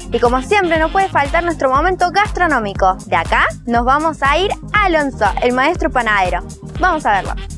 Y como siempre no puede faltar nuestro momento gastronómico. De acá nos vamos a ir a Alonso, el maestro panadero. Vamos a verlo.